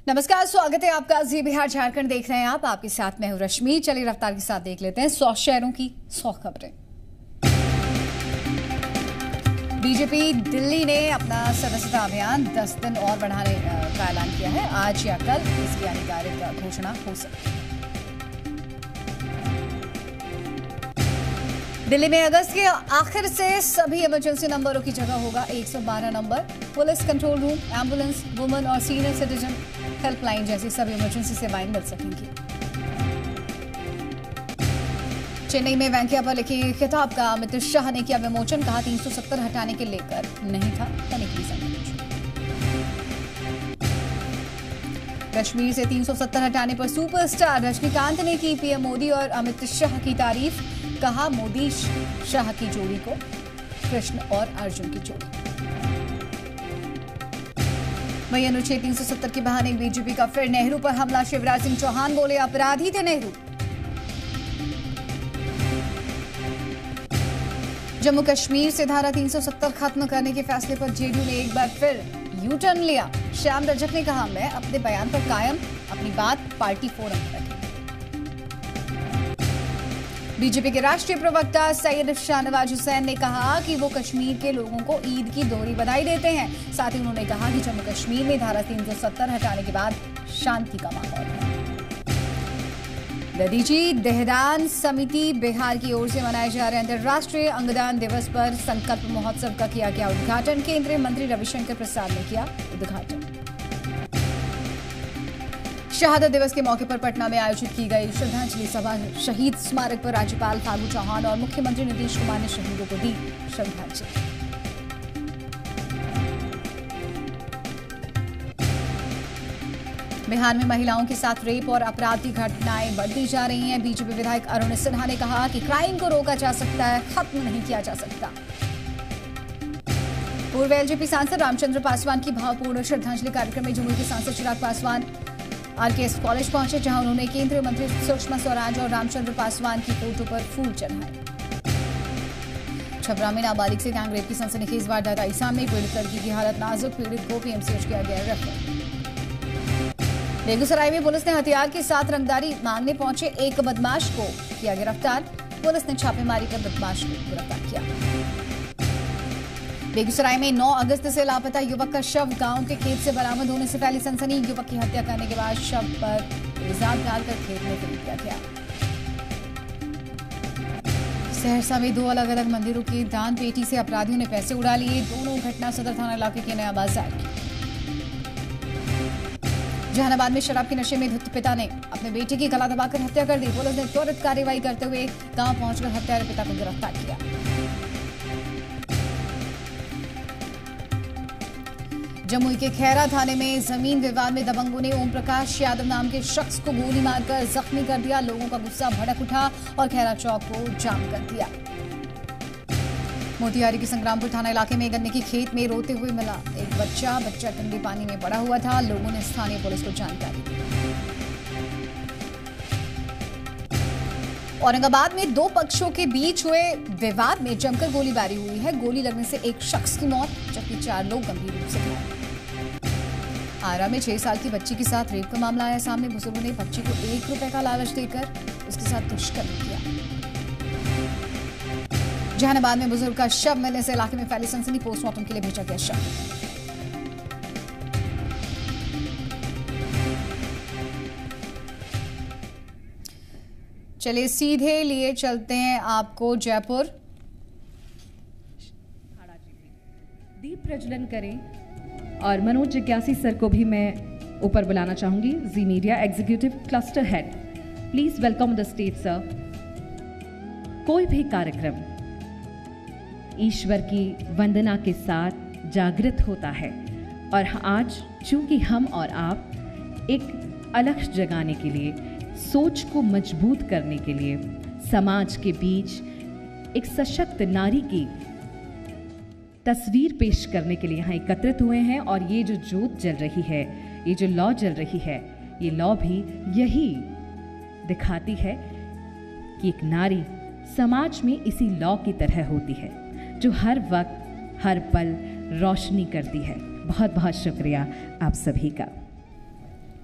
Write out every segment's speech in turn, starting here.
नमस्कार, स्वागत है आपका जी बिहार झारखंड देख रहे हैं आप। आपके साथ मैं हूं रश्मि। चलिए रफ्तार के साथ देख लेते हैं 100 शहरों की 100 खबरें। बीजेपी दिल्ली ने अपना सदस्यता अभियान 10 दिन और बढ़ाने का ऐलान किया है। आज या कल इसकी आधिकारिक घोषणा हो सकती है। दिल्ली में अगस्त के आखिर से सभी इमरजेंसी नंबरों की जगह होगा 112 नंबर। Police control room, ambulance, women और सीनियर सिटीजन हेल्पलाइन जैसी सभी इमरजेंसी सेवाएं मिल सकेंगी। चेन्नई में वेंकैया पर लिखी किताब का अमित शाह ने किया विमोचन। कहा 370 हटाने के लेकर नहीं था तनिक संकोच। कश्मीर से 370 हटाने पर सुपरस्टार रजनीकांत ने की पीएम मोदी और अमित शाह की तारीफ। कहा मोदी शाह की जोड़ी को कृष्ण और अर्जुन की जोड़ी। वहीं अनुच्छेद 370 के बहाने बीजेपी का फिर नेहरू पर हमला। शिवराज सिंह चौहान बोले अपराधी थे नेहरू। जम्मू कश्मीर से धारा 370 खत्म करने के फैसले पर जेडीयू ने एक बार फिर यू टर्न लिया। श्याम रजक ने कहा मैं अपने बयान पर कायम, अपनी बात पार्टी फोरम पर रखी। बीजेपी के राष्ट्रीय प्रवक्ता सैयद शाहनवाज हुसैन ने कहा कि वो कश्मीर के लोगों को ईद की दोहरी बधाई देते हैं। साथ ही उन्होंने कहा कि जम्मू कश्मीर में धारा 370 हटाने के बाद शांति का माहौल है। दधीची देहदान समिति बिहार की ओर से मनाए जा रहे अंतर्राष्ट्रीय अंगदान दिवस पर संकल्प महोत्सव का किया गया उद्घाटन। केंद्रीय मंत्री रविशंकर प्रसाद ने किया उद्घाटन। शहादत दिवस के मौके पर पटना में आयोजित की गई श्रद्धांजलि सभा। शहीद स्मारक पर राज्यपाल फागू चौहान और मुख्यमंत्री नीतीश कुमार ने शहीदों को दी श्रद्धांजलि। बिहार में महिलाओं के साथ रेप और अपराध की घटनाएं बढ़ती जा रही हैं। बीजेपी विधायक अरुण सिन्हा ने कहा कि क्राइम को रोका जा सकता है, खत्म नहीं किया जा सकता। पूर्व एलजेपी सांसद रामचंद्र पासवान की भावपूर्ण श्रद्धांजलि कार्यक्रम में जमुई के सांसद चिराग पासवान आरकेएस कॉलेज पहुंचे, जहां उन्होंने केंद्रीय मंत्री सुषमा स्वराज और रामचंद्र पासवान की फोटो पर फूल चढ़ाए। छपरा में नाबालिग से गैंग रेप की सनसनीखेज वारदात आई सामने। पीड़ित लड़की की हालत नाजुक, पीड़ित को पीएमसीएच किया गया रेफर। बेगूसराय में पुलिस ने हथियार के साथ रंगदारी मांगने पहुंचे एक बदमाश को किया गिरफ्तार। पुलिस ने छापेमारी कर बदमाश को गिरफ्तार किया। बेगूसराय में 9 अगस्त से लापता युवक का शव गांव के खेत से बरामद होने से फैली सनसनी। युवक की हत्या करने के बाद शव पर तेजाब डालकर खेत में फेंक दिया गया। सहरसा में 2 अलग अलग मंदिरों की दान पेटी से अपराधियों ने पैसे उड़ा लिए। दोनों घटना सदर थाना इलाके के नया बाजार की। जहानाबाद में शराब के नशे में धुत पिता ने अपने बेटे की गला दबाकर हत्या कर दी। पुलिस ने त्वरित कार्रवाई करते हुए गांव पहुंचकर हत्यारे पिता को गिरफ्तार किया। जमुई के खैरा थाने में जमीन विवाद में दबंगों ने ओम प्रकाश यादव नाम के शख्स को गोली मारकर जख्मी कर दिया। लोगों का गुस्सा भड़क उठा और खैरा चौक को जाम कर दिया। मोतिहारी के संग्रामपुर थाना इलाके में गन्ने के खेत में रोते हुए मिला एक बच्चा गंदे पानी में पड़ा हुआ था। लोगों ने स्थानीय पुलिस को जानकारी दी। औरंगाबाद में 2 पक्षों के बीच हुए विवाद में जमकर गोलीबारी हुई है। गोली लगने से एक शख्स की मौत, जबकि 4 लोग गंभीर रूप से घायल। आरा में 6 साल की बच्ची के साथ रेप का मामला आया सामने। बुजुर्गों ने बच्ची को 1 रुपए का लालच देकर उसके साथ दुष्कर्म किया। जहानाबाद में बुजुर्ग का शव मिलने से इलाके में फैली सनसनी। पोस्टमार्टम के लिए भेजा गया शव। चलिए सीधे लिए चलते हैं आपको जयपुर। दीप प्रज्वलन करें और मनोज जिज्ञासी सर को भी मैं ऊपर बुलाना चाहूंगी। Zee media executive cluster head, please welcome the stage sir. कोई भी कार्यक्रम ईश्वर की वंदना के साथ जागृत होता है और आज चूंकि हम और आप एक अलग जगाने के लिए, सोच को मजबूत करने के लिए, समाज के बीच एक सशक्त नारी की तस्वीर पेश करने के लिए यहाँ एकत्रित हुए हैं। और ये जो जोत जल रही है, ये जो लौ जल रही है, ये लौ भी यही दिखाती है कि एक नारी समाज में इसी लौ की तरह होती है जो हर वक्त हर पल रोशनी करती है। बहुत बहुत शुक्रिया आप सभी का।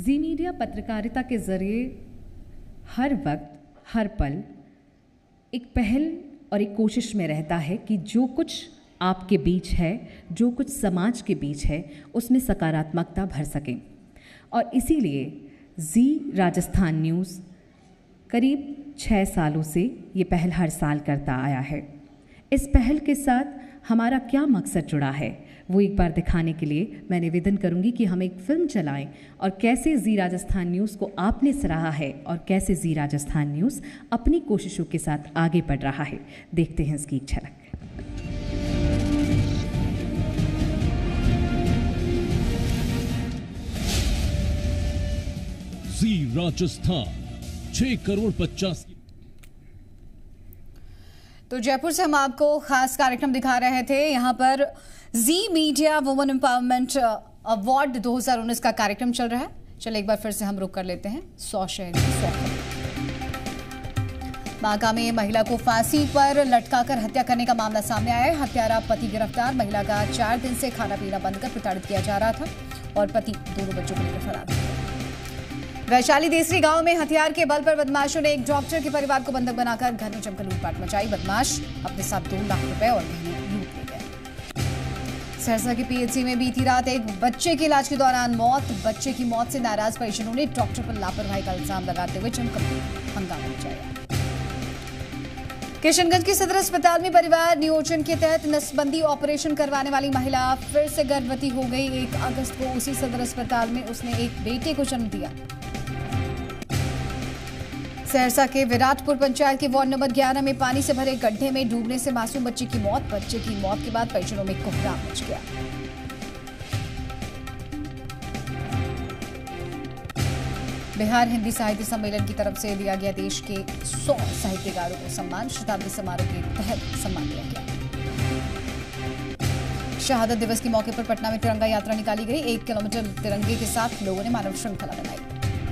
जी मीडिया पत्रकारिता के जरिए हर वक्त हर पल एक पहल और एक कोशिश में रहता है कि जो कुछ आपके बीच है, जो कुछ समाज के बीच है, उसमें सकारात्मकता भर सकें। और इसीलिए जी राजस्थान न्यूज़ करीब 6 सालों से ये पहल हर साल करता आया है। इस पहल के साथ हमारा क्या मकसद जुड़ा है वो एक बार दिखाने के लिए मैं निवेदन करूंगी कि हम एक फिल्म चलाएं और कैसे जी राजस्थान न्यूज़ को आपने सराहा है और कैसे जी राजस्थान न्यूज़ अपनी कोशिशों के साथ आगे बढ़ रहा है। देखते हैं इसकी एक झलक। जी राजस्थान 6 करोड़ 50। तो जयपुर से हम आपको खास कार्यक्रम दिखा रहे थे। यहाँ पर Zee media women empowerment award 2019 का कार्यक्रम चल रहा है। चलिए एक बार फिर से हम रुक कर लेते हैं 100 शहर की 100। बांका में महिला को फांसी पर लटकाकर हत्या करने का मामला सामने आया है। हत्यारा पति गिरफ्तार। महिला का 4 दिन से खाना पीना बंद कर प्रताड़ित किया जा रहा था और पति दोनों बच्चों को लेकर फरार था। वैशाली देसरी गांव में हथियार के बल पर बदमाशों ने एक डॉक्टर के परिवार को बंधक बनाकर घर में जमकर लूटपाट मचाई। बदमाश अपने साथ 2 लाख रुपए और गहने लूट ले गए। सहरसा के पीएचसी में बीती रात एक बच्चे के इलाज के दौरान मौत। बच्चे की मौत से नाराज परिजनों ने डॉक्टर पर लापरवाही का इल्जाम लगाते हुए जमकर हंगामा मचाया। किशनगंज के सदर अस्पताल में परिवार नियोजन के तहत नसबंदी ऑपरेशन करवाने वाली महिला फिर से गर्भवती हो गई। 1 अगस्त को उसी सदर अस्पताल में उसने एक बेटे को जन्म दिया। सहरसा के विराटपुर पंचायत के वार्ड नंबर 11 में पानी से भरे गड्ढे में डूबने से मासूम बच्चे की मौत। बच्चे की मौत के बाद परिजनों में कोहराम मच गया। बिहार हिंदी साहित्य सम्मेलन की तरफ से दिया गया देश के 100 साहित्यकारों को सम्मान। शताब्दी समारोह के तहत सम्मान दिया गया। शहादत दिवस के मौके पर पटना में तिरंगा यात्रा निकाली गई। 1 किलोमीटर तिरंगे के साथ लोगों ने मानव श्रृंखला बनाई।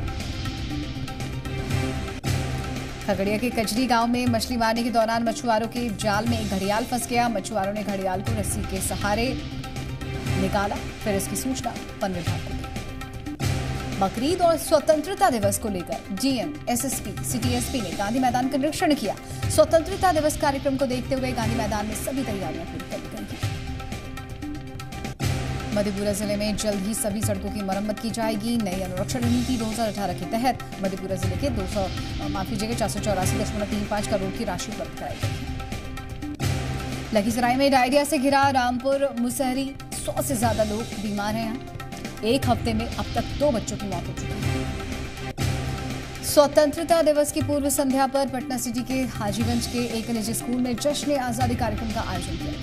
खगड़िया के कजरी गांव में मछली मारने के दौरान मछुआरों के जाल में एक घड़ियाल फंस गया। मछुआरों ने घड़ियाल को रस्सी के सहारे निकाला, फिर इसकी सूचना वन विभाग को दी। बकरीद और स्वतंत्रता दिवस को लेकर डीएम, एसएसपी, सीटीएसपी ने गांधी मैदान का निरीक्षण किया। स्वतंत्रता दिवस कार्यक्रम को देखते हुए गांधी मैदान में सभी तैयारियां पूरी कर ली गई हैं। मधेपुरा जिले में जल्द ही सभी सड़कों की मरम्मत की जाएगी। नई अनुरक्षण नीति 2018 के तहत मधेपुरा जिले के 484.35 करोड़ की राशि उपलब्ध कराई गई है। लखीसराय में डायरिया से घिरा रामपुर मुसहरी, 100 से ज्यादा लोग बीमार हैं। यहाँ 1 हफ्ते में अब तक 2 बच्चों की मौत हो चुकी है। स्वतंत्रता दिवस की पूर्व संध्या पर पटना सिटी के हाजीगंज के एक निजी स्कूल में जश्न आजादी कार्यक्रम का आयोजन किया।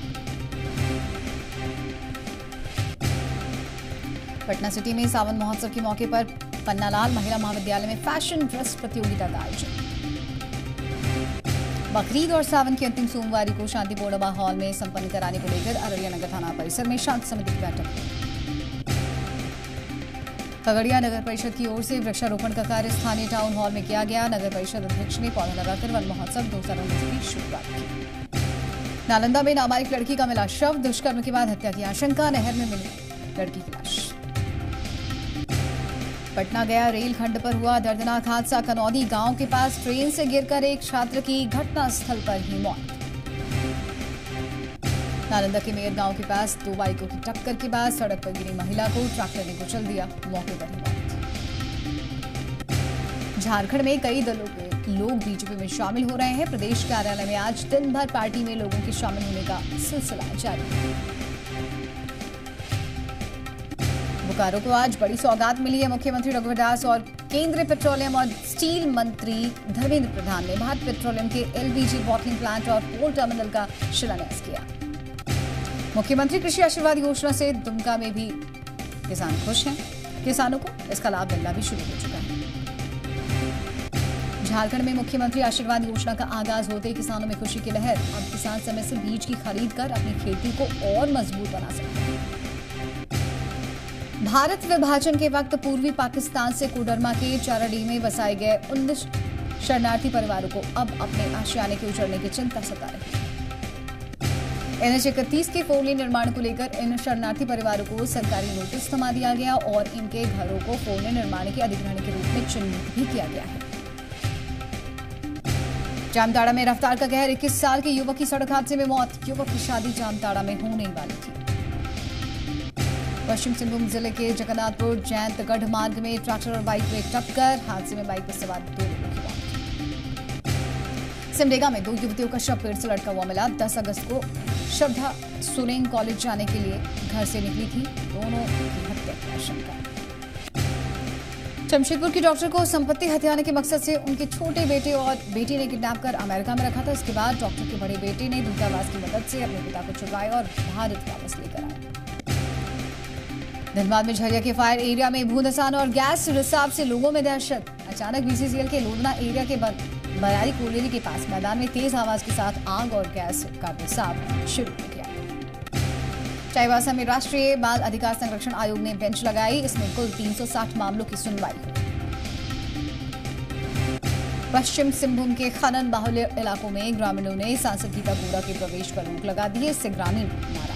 पटना सिटी में सावन महोत्सव के मौके पर पन्नालाल महिला महाविद्यालय में फैशन ड्रेस प्रतियोगिता का आयोजन। बकरीद और सावन की अंतिम सोमवारी को शांतिपूर्ण माहौल में संपन्न कराने को लेकर अररिया नगर थाना परिसर में शांति समिति की बैठक हुई। खगड़िया नगर परिषद की ओर से वृक्षारोपण का कार्य स्थानीय टाउन हॉल में किया गया। नगर परिषद अध्यक्ष ने पौधा लगाकर वन महोत्सव 2019 की शुरुआत की। नालंदा में नाबालिग लड़की का मिला शव। दुष्कर्म के बाद हत्या की आशंका। नहर में मिली लड़की की लाश। पटना गया रेलखंड पर हुआ दर्दनाक हादसा। कनौदी गांव के पास ट्रेन से गिरकर एक छात्र की घटनास्थल पर ही मौत। नालंदा के मेयर गांव के पास 2 बाइकों की टक्कर के बाद सड़क पर गिरी महिला को ट्रैक्टर ने कुचल दिया, मौके पर ही मौत। झारखंड में कई दलों के लोग बीजेपी में शामिल हो रहे हैं। प्रदेश कार्यालय में आज दिन भर पार्टी में लोगों के शामिल होने का सिलसिला जारी है। बोकारो को आज बड़ी सौगात मिली है। मुख्यमंत्री रघुवर दास और केंद्रीय पेट्रोलियम और स्टील मंत्री धर्मेंद्र प्रधान ने भारत पेट्रोलियम के एलपीजी बॉटलिंग प्लांट और पोर्ट टर्मिनल का शिलान्यास किया। मुख्यमंत्री कृषि आशीर्वाद योजना से दुमका में भी किसान खुश हैं। किसानों को इसका लाभ मिलना भी शुरू हो चुका है। झारखंड में मुख्यमंत्री आशीर्वाद योजना का आगाज होते ही किसानों में खुशी की लहर। अब किसान समय से बीज की खरीद कर अपनी खेती को और मजबूत बना सकते हैं। भारत विभाजन के वक्त पूर्वी पाकिस्तान से कोडरमा के चाराडीह में बसाए गए 19 शरणार्थी परिवारों को अब अपने आशियाने के उजड़ने की चिंता सता रही है। NH-31 के 4 लेन निर्माण को लेकर इन शरणार्थी परिवारों को सरकारी नोटिस थमा दिया गया और इनके घरों को 4 लेन निर्माण के अधिग्रहण के रूप में चिन्हित भी किया गया है। जामताड़ा में रफ्तार का कहर, 21 साल के युवक की सड़क हादसे में मौत। युवक की शादी जामताड़ा में होने वाली थी। पश्चिम सिंहभूम जिले के जगन्नाथपुर जैंतगढ़ मार्ग में ट्रैक्टर और बाइक में टक्कर, हादसे में बाइक पर सवार 2 लोगों की मौत। सिमडेगा में 2 युवतियों का शव पेड़ से लटका हुआ मिला। 10 अगस्त को श्रद्धा सुरेंग कॉलेज जाने के लिए घर से निकली थी। दोनों की हत्या की आशंका। जमशेदपुर की डॉक्टर को संपत्ति हथियाने के मकसद से उनके छोटे बेटे और बेटी ने किडनैप कर अमेरिका में रखा था। इसके बाद डॉक्टर के बड़े बेटे ने दूतावास की मदद से अपने पिता को छुड़वाया और भारत वापस लेकर आए। धनबाद में झरिया के फायर एरिया में भूधसान और गैस रिसाव से लोगों में दहशत। अचानक BCCL के लोधना एरिया के बरारी कोलेरी के पास मैदान में तेज आवाज के साथ आग और गैस का रिसाव शुरू हो गया। चाईबासा में राष्ट्रीय बाल अधिकार संरक्षण आयोग ने बेंच लगाई। इसमें कुल 360 मामलों की सुनवाई हुई। पश्चिम सिंहभूम के खनन बाहुल्य इलाकों में ग्रामीणों ने सांसद गीता बोरा के प्रवेश पर रोक लगा दी है। इससे ग्रामीण नाराज।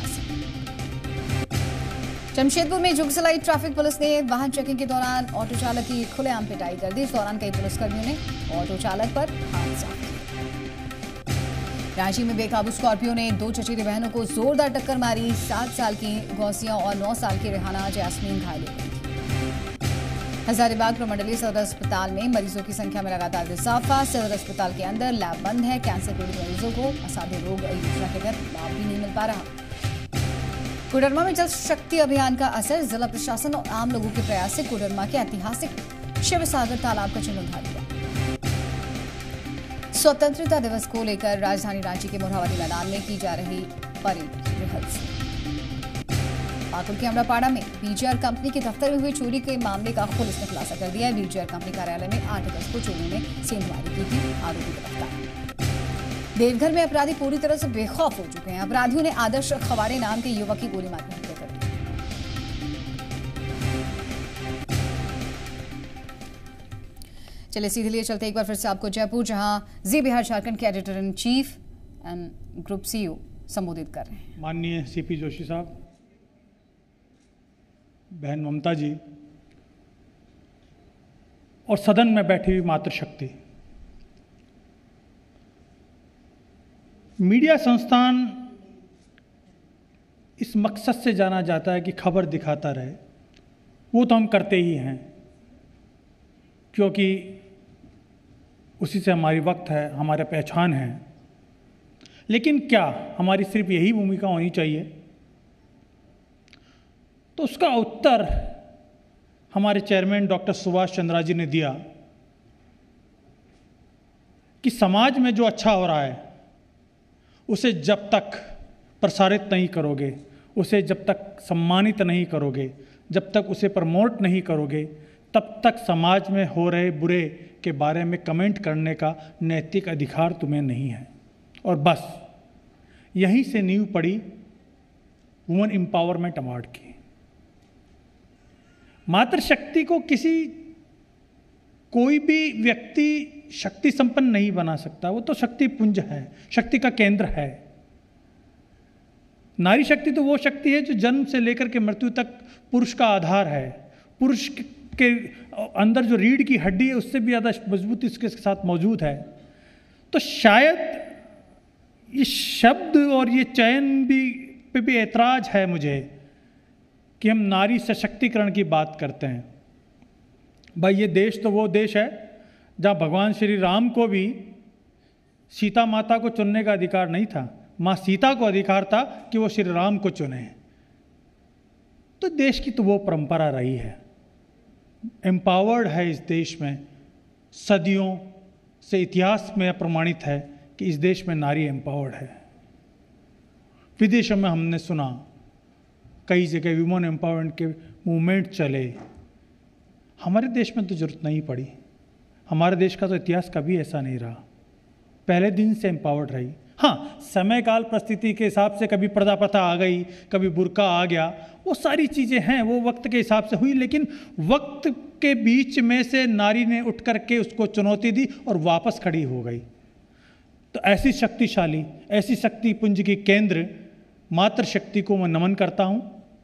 जमशेदपुर में जुगसलाई ट्रैफिक पुलिस ने वाहन चेकिंग के दौरान ऑटो चालक की खुलेआम पिटाई कर दी। इस दौरान कई पुलिसकर्मियों ने ऑटो चालक पर हाथ साफ किया। रांची में बेकाबू स्कॉर्पियो ने 2 चचेरी बहनों को जोरदार टक्कर मारी। 7 साल की गौसिया और 9 साल की रेहाना जैस्मीन घायल हो गई थी। हजारीबाग प्रमंडलीय सदर अस्पताल में मरीजों की संख्या में लगातार इजाफा। सदर अस्पताल के अंदर लैब बंद है। कैंसर पीड़ित मरीजों को असाध्य रोग योजना के तहत लाभ भी नहीं मिल पा रहा। कोडरमा में जल शक्ति अभियान का असर, जिला प्रशासन और आम लोगों के प्रयास से कोडरमा के ऐतिहासिक शिव सागर तालाब का जीर्णोद्धार हुआ। स्वतंत्रता दिवस को लेकर राजधानी रांची के मोरहाबादी मैदान में की जा रही परेड की रिहर्सल। पाकुड़ के अमरापाड़ा में BGR कंपनी के दफ्तर में हुई चोरी के मामले का पुलिस ने खुलासा कर दिया है। BGR कंपनी कार्यालय में 8 अगस्त को चोरों ने सेंधमारी की थी। आरोपी गिरफ्तार। देवघर में अपराधी पूरी तरह से बेखौफ हो चुके हैं। अपराधियों ने आदर्श खवाड़े नाम के युवक की गोली मारकर हत्या कर दी। चलिए सीधे लिए चलते एक बार फिर से आपको जयपुर, जहां जी बिहार झारखंड के editor in chief and group CEO संबोधित कर रहे हैं। माननीय CP जोशी साहब, बहन ममता जी और सदन में बैठी हुई मातृशक्ति, मीडिया संस्थान इस मकसद से जाना जाता है कि खबर दिखाता रहे। वो तो हम करते ही हैं, क्योंकि उसी से हमारी वक्त है, हमारा पहचान है। लेकिन क्या हमारी सिर्फ यही भूमिका होनी चाहिए? तो उसका उत्तर हमारे चेयरमैन डॉक्टर सुभाष चंद्रा जी ने दिया कि समाज में जो अच्छा हो रहा है उसे जब तक प्रसारित नहीं करोगे, उसे जब तक सम्मानित नहीं करोगे, जब तक उसे प्रमोट नहीं करोगे, तब तक समाज में हो रहे बुरे के बारे में कमेंट करने का नैतिक अधिकार तुम्हें नहीं है। और बस यहीं से नींव पड़ी वुमेन एम्पावरमेंट अवार्ड की। मातृशक्ति को कोई भी व्यक्ति शक्ति संपन्न नहीं बना सकता। वो तो शक्ति पुंज है, शक्ति का केंद्र है। नारी शक्ति तो वो शक्ति है जो जन्म से लेकर के मृत्यु तक पुरुष का आधार है। पुरुष के अंदर जो रीढ़ की हड्डी है उससे भी ज़्यादा मजबूती इसके साथ मौजूद है। तो शायद ये शब्द और ये चयन पे भी ऐतराज है मुझे कि हम नारी सशक्तिकरण की बात करते हैं। भाई ये देश तो वो देश है जहाँ भगवान श्री राम को भी सीता माता को चुनने का अधिकार नहीं था, माँ सीता को अधिकार था कि वो श्री राम को चुने। तो देश की तो वो परंपरा रही है, एम्पावर्ड है इस देश में, सदियों से इतिहास में प्रमाणित है कि इस देश में नारी एम्पावर्ड है। विदेशों में हमने सुना कई जगह वुमेन एम्पावरमेंट के मूवमेंट चले। हमारे देश में तो जरूरत नहीं पड़ी। हमारे देश का तो इतिहास कभी ऐसा नहीं रहा, पहले दिन से एम्पावर्ड रही। हाँ, समय काल परिस्थिति के हिसाब से कभी पर्दा प्रथा आ गई, कभी बुर्का आ गया, वो सारी चीज़ें हैं, वो वक्त के हिसाब से हुई। लेकिन वक्त के बीच में से नारी ने उठ करके उसको चुनौती दी और वापस खड़ी हो गई। तो ऐसी शक्तिशाली, ऐसी शक्ति पुंज की केंद्र मातृशक्ति को मैं नमन करता हूं।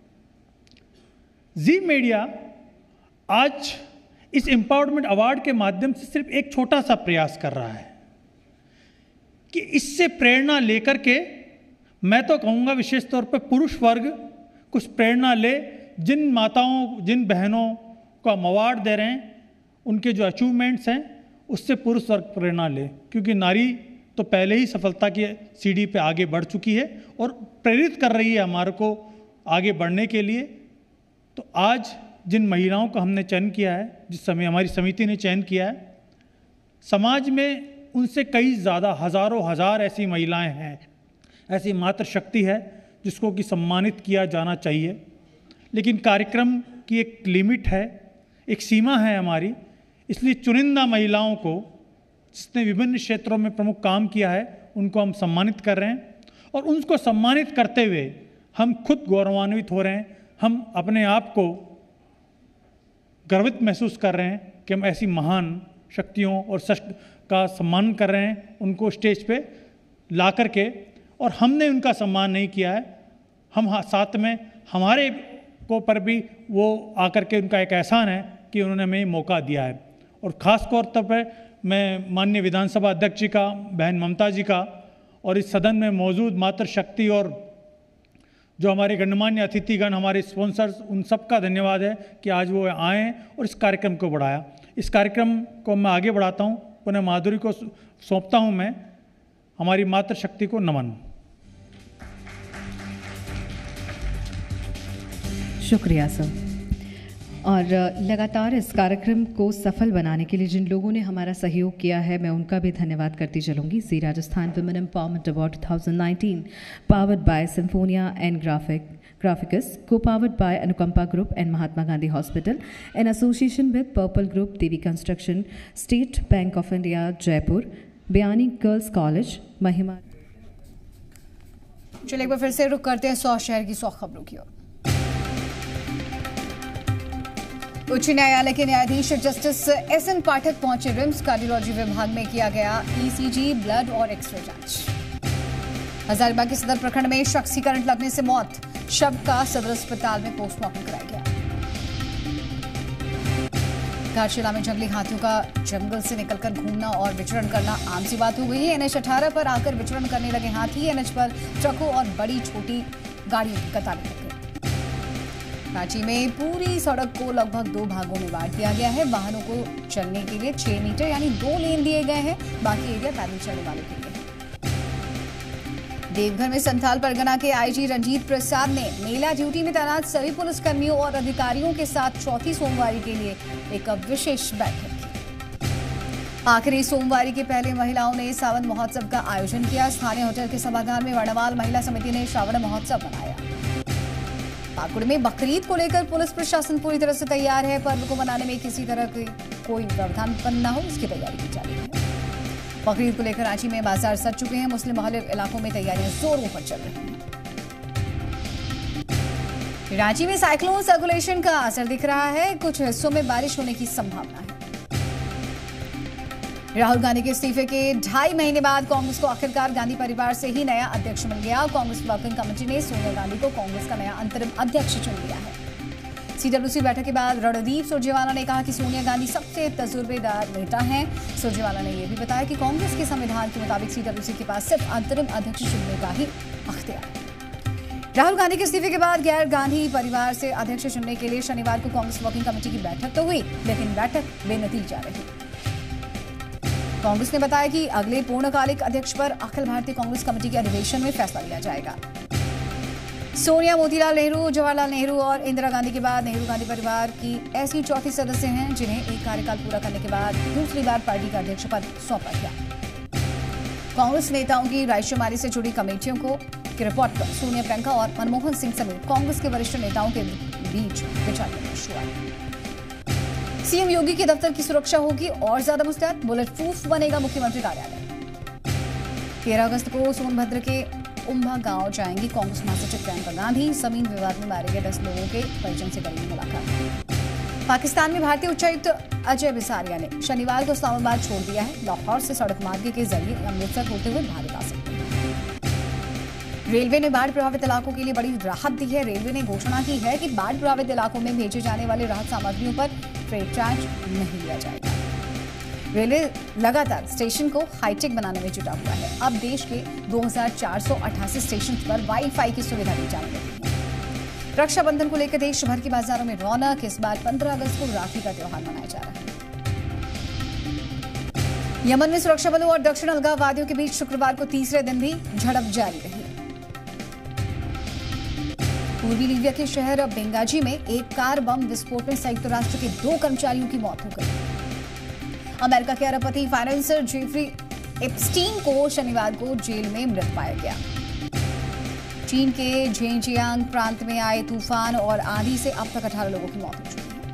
जी मीडिया आज इस एम्पावरमेंट अवार्ड के माध्यम से सिर्फ एक छोटा सा प्रयास कर रहा है कि इससे प्रेरणा लेकर के, मैं तो कहूँगा विशेष तौर पर पुरुष वर्ग कुछ प्रेरणा ले, जिन माताओं जिन बहनों को हम अवार्ड दे रहे हैं उनके जो अचीवमेंट्स हैं उससे पुरुष वर्ग प्रेरणा ले, क्योंकि नारी तो पहले ही सफलता की सीढ़ी पे आगे बढ़ चुकी है और प्रेरित कर रही है हमारे को आगे बढ़ने के लिए। तो आज जिन महिलाओं का हमने चयन किया है, जिस समय हमारी समिति ने चयन किया है, समाज में उनसे कई ज़्यादा हज़ारों हज़ार ऐसी महिलाएं हैं, ऐसी मातृशक्ति है जिसको कि सम्मानित किया जाना चाहिए। लेकिन कार्यक्रम की एक लिमिट है, एक सीमा है हमारी, इसलिए चुनिंदा महिलाओं को जिसने विभिन्न क्षेत्रों में प्रमुख काम किया है उनको हम सम्मानित कर रहे हैं और उनको सम्मानित करते हुए हम खुद गौरवान्वित हो रहे हैं। हम अपने आप को गर्वित महसूस कर रहे हैं कि हम ऐसी महान शक्तियों और सशक्त का सम्मान कर रहे हैं, उनको स्टेज पे ला कर के, और हमने उनका सम्मान नहीं किया है। हम साथ में हमारे को पर भी वो आकर के उनका एक एहसान है कि उन्होंने हमें मौका दिया है। और ख़ास तौर पर मैं माननीय विधानसभा अध्यक्ष जी का, बहन ममता जी का, और इस सदन में मौजूद मातृशक्ति और जो हमारे गणमान्य अतिथिगण, हमारे स्पॉन्सर्स, उन सब का धन्यवाद है कि आज वो आए और इस कार्यक्रम को बढ़ाया। इस कार्यक्रम को मैं आगे बढ़ाता हूँ, पुनः माधुरी को सौंपता हूँ मैं हमारी मातृशक्ति को नमन। शुक्रिया सर। और लगातार इस कार्यक्रम को सफल बनाने के लिए जिन लोगों ने हमारा सहयोग किया है, मैं उनका भी धन्यवाद करती चलूँगी। Zee Rajasthan women empowerment award 2019 powered by Symphonia and graphics, को powered by Anukampa group and Mahatma Gandhi hospital in association with purple group, Devi construction, state bank of India Jaipur, Biyani girls college, महिमा। चलिए एक बार फिर से रुक करते हैं 100 शहर की 100 खबरों की ओर। उच्च न्यायालय के न्यायाधीश जस्टिस एस.एन. पाठक पहुंचे रिम्स। कार्डियोलॉजी विभाग में किया गया ईसीजी, ब्लड और एक्सरे जांच। हजारीबाग के सदर प्रखंड में शख्स की करंट लगने से मौत, शव का सदर अस्पताल में पोस्टमार्टम कराया गया। घाटशिला में जंगली हाथियों का जंगल से निकलकर घूमना और विचरण करना आम सी बात हो गई है। NH 18 पर आकर विचरण करने लगे हाथी। NH पर ट्रकों और बड़ी छोटी गाड़ियों की कतारें लग गई। रांची में पूरी सड़क को लगभग 2 भागों में बांट दिया गया है। वाहनों को चलने के लिए 6 मीटर यानी 2 लेन दिए गए हैं, बाकी एरिया पैदल चलने वालों के लिए। देवघर में संथाल परगना के आईजी रंजीत प्रसाद ने मेला ड्यूटी में तैनात सभी पुलिसकर्मियों और अधिकारियों के साथ चौथी सोमवारी के लिए एक विशेष बैठक की। आखिरी सोमवारी के पहले महिलाओं ने सावन महोत्सव का आयोजन किया। स्थानीय होटल के सभागार में वर्णवाल महिला समिति ने श्रावण महोत्सव मनाया। पाकुड़ में बकरीद को लेकर पुलिस प्रशासन पूरी तरह से तैयार है। पर्व को मनाने में किसी तरह की कोई व्यवधान उत्पन्न न हो, इसकी तैयारी की जा रही है। बकरीद को लेकर रांची में बाजार सज चुके हैं। मुस्लिम मोहल्ले इलाकों में तैयारियां जोरों पर चल रही हैं। रांची में साइक्लोन सर्कुलेशन का असर दिख रहा है, कुछ हिस्सों में बारिश होने की संभावना है। राहुल गांधी के इस्तीफे के 2.5 महीने बाद कांग्रेस को आखिरकार गांधी परिवार से ही नया अध्यक्ष मिल गया। कांग्रेस वर्किंग कमेटी ने सोनिया गांधी को कांग्रेस का नया अंतरिम अध्यक्ष चुन लिया है। सीडब्ल्यूसी बैठक के बाद रणदीप सुरजेवाला ने कहा कि सोनिया गांधी सबसे तजुर्बेदार नेता हैं। सुरजेवाला ने यह भी बताया कि कांग्रेस के संविधान के मुताबिक सीडब्ल्यूसी के पास सिर्फ अंतरिम अध्यक्ष चुनने का ही अख्तियार है। राहुल गांधी के इस्तीफे के बाद गैर गांधी परिवार से अध्यक्ष चुनने के लिए शनिवार को कांग्रेस वर्किंग कमेटी की बैठक तो हुई, लेकिन बैठक बेनतीजा रही। कांग्रेस ने बताया कि अगले पूर्णकालिक अध्यक्ष पर अखिल भारतीय कांग्रेस कमेटी के अधिवेशन में फैसला लिया जाएगा। सोनिया, मोतीलाल नेहरू, जवाहरलाल नेहरू और इंदिरा गांधी के बाद नेहरू गांधी परिवार की ऐसी चौथी सदस्य हैं जिन्हें एक कार्यकाल पूरा करने के बाद दूसरी बार पार्टी का अध्यक्ष पद सौंपा गया। कांग्रेस नेताओं की रायशुमारी से जुड़ी कमेटियों की रिपोर्ट पर सोनिया, प्रियंका और मनमोहन सिंह समेत कांग्रेस के वरिष्ठ नेताओं के बीच विचार विमर्श हुआ। सीएम योगी के दफ्तर की सुरक्षा होगी और ज्यादा मुस्तैद, बुलेट प्रूफ बनेगा मुख्यमंत्री कार्यालय। 13 अगस्त को सोनभद्र के उम्भा गांव जाएंगी कांग्रेस महासचिव प्रियंका गांधी। जमीन विवाद में मारे गए 10 लोगों के परिजन से करेंगी मुलाकात। पाकिस्तान में भारतीय उच्चायुक्त अजय बिसारिया ने शनिवार को इस्लामाबाद छोड़ दिया है। लाहौर से सड़क मार्ग के जरिए अमृतसर होते हुए भारत आ सकते हैं। रेलवे ने बाढ़ प्रभावित इलाकों के लिए बड़ी राहत दी है। रेलवे ने घोषणा की है कि बाढ़ प्रभावित इलाकों में भेजे जाने वाले राहत सामग्रियों पर फ्रेट चार्ज नहीं लिया जाएगा। रेलवे लगातार स्टेशन को हाईटेक बनाने में जुटा हुआ है। अब देश के 2488 स्टेशन पर वाईफाई की सुविधा दी जाने लगी है। रक्षाबंधन को लेकर देश भर के बाजारों में रौनक। इस बार 15 अगस्त को राखी का त्योहार मनाया जा रहा है। यमन में सुरक्षा बलों और दक्षिण अलगाववादियों के बीच शुक्रवार को तीसरे दिन भी झड़प जारी रही। पूर्वी लीबिया के शहर बेंगाजी में एक कार बम विस्फोट में संयुक्त राष्ट्र के 2 कर्मचारियों की मौत हो गई। अमेरिका के अरबपति फाइनेंसर जेफरी एप्स्टीन को शनिवार को जेल में मृत पाया गया। चीन के झेंजियांग प्रांत में आए तूफान और आंधी से अब तक 18 लोगों की मौत हो चुकी है।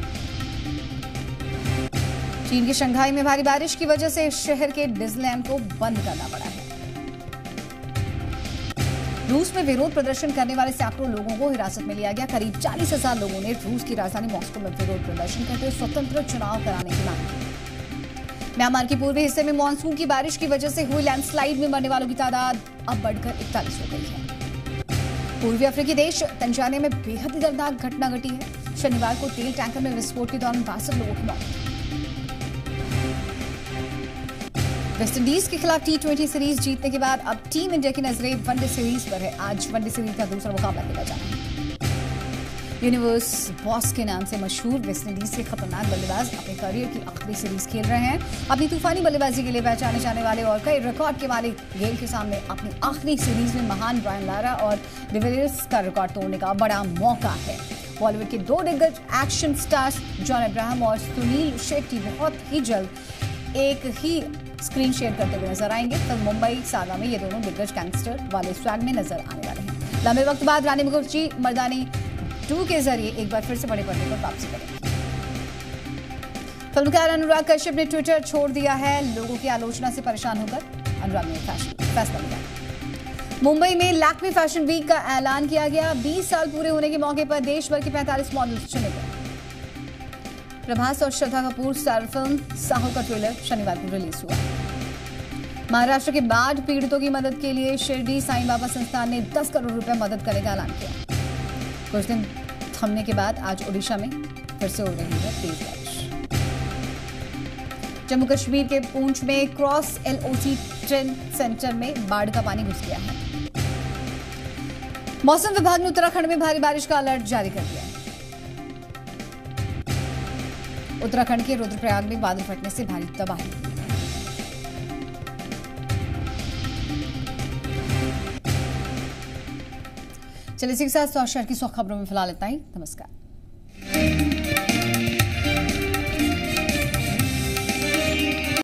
चीन के शंघाई में भारी बारिश की वजह से शहर के डिज्नीलैंड को बंद करना पड़ा है। रूस में विरोध प्रदर्शन करने वाले सैकड़ों लोगों को हिरासत में लिया गया। करीब 40,000 लोगों ने रूस की राजधानी मॉस्को में विरोध प्रदर्शन करते हुए स्वतंत्र चुनाव कराने की मांग की। म्यांमार के पूर्वी हिस्से में मानसून की बारिश की वजह से हुई लैंडस्लाइड में मरने वालों की तादाद अब बढ़कर 41 हो गई है। पूर्वी अफ्रीकी देश तंजानिया में बेहद ही दर्दनाक घटना घटी है। शनिवार को तेल टैंकर में विस्फोट के दौरान 62 लोगों की मौत। वेस्टइंडीज के खिलाफ T20 सीरीज जीतने के बाद अब टीम इंडिया की नजरें वनडे सीरीज पर है। आज वनडे सीरीज का दूसरा मुकाबला खेला जाना है। यूनिवर्स बॉस के नाम से मशहूर वेस्टइंडीज के खतरनाक बल्लेबाज अपने करियर की आखिरी सीरीज खेल रहे हैं। अपनी तूफानी बल्लेबाजी के लिए पहचाने जाने वाले और कई रिकॉर्ड के मालिक गेल के सामने अपनी आखिरी सीरीज में महान ब्रायन लारा और डिविलियर्स का रिकॉर्ड तोड़ने का बड़ा मौका है। बॉलीवुड के 2 दिग्गज एक्शन स्टार्स जॉन अब्राहम और सुनील शेट्टी बहुत ही जल्द एक ही स्क्रीन शेयर करते हुए नजर आएंगे। तब मुंबई सागा में ये दोनों दिग्गज गैंगस्टर वाले स्वैग में नजर आने वाले हैं। लंबे वक्त बाद रानी मुखर्जी मर्दानी 2 के जरिए एक बार फिर से बड़े पर्दे पर वापसी करेंगे। फिल्मकार अनुराग कश्यप ने ट्विटर छोड़ दिया है। लोगों की आलोचना से परेशान होकर अनुराग ने फैसला लिया। मुंबई में लैक्मे फैशन वीक का ऐलान किया गया। 20 साल पूरे होने के मौके पर देश भर के 45 मॉडल्स चुने गए। प्रभास और श्रद्धा कपूर स्टार फिल्म साहू का ट्रेलर शनिवार को रिलीज हुआ। महाराष्ट्र के बाढ़ पीड़ितों की मदद के लिए शिरडी साईं बाबा संस्थान ने 10 करोड़ रुपए मदद करने का ऐलान किया। कुछ दिन थमने के बाद आज ओडिशा में फिर से हो रही है तेज बारिश। जम्मू कश्मीर के पूंछ में क्रॉस LOC ट्रेन सेंटर में बाढ़ का पानी घुस गया है। मौसम विभाग ने उत्तराखंड में भारी बारिश का अलर्ट जारी कर दिया है। उत्तराखंड के रुद्रप्रयाग में बादल फटने से भारी तबाही। चलिए इसी के साथ शहर की 100 खबरों में फिलहाल इतना ही। नमस्कार।